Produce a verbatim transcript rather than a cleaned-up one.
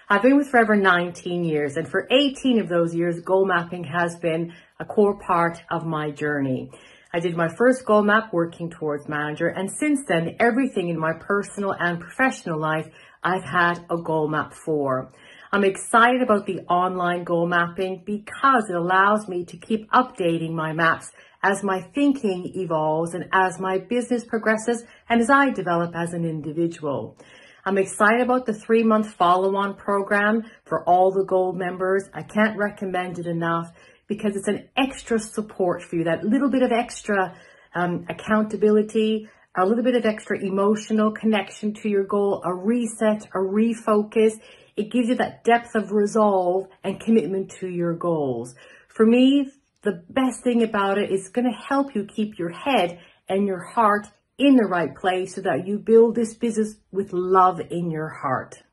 I've been with Forever nineteen years, and for eighteen of those years, goal mapping has been a core part of my journey. I did my first goal map working towards manager, and since then, everything in my personal and professional life, I've had a goal map for. I'm excited about the online goal mapping because it allows me to keep updating my maps as my thinking evolves and as my business progresses and as I develop as an individual. I'm excited about the three-month follow-on program for all the gold members. I can't recommend it enough because it's an extra support for you, that little bit of extra um, accountability, a little bit of extra emotional connection to your goal, a reset, a refocus. It gives you that depth of resolve and commitment to your goals. For me, the best thing about it is going to help you keep your head and your heart in the right place so that you build this business with love in your heart.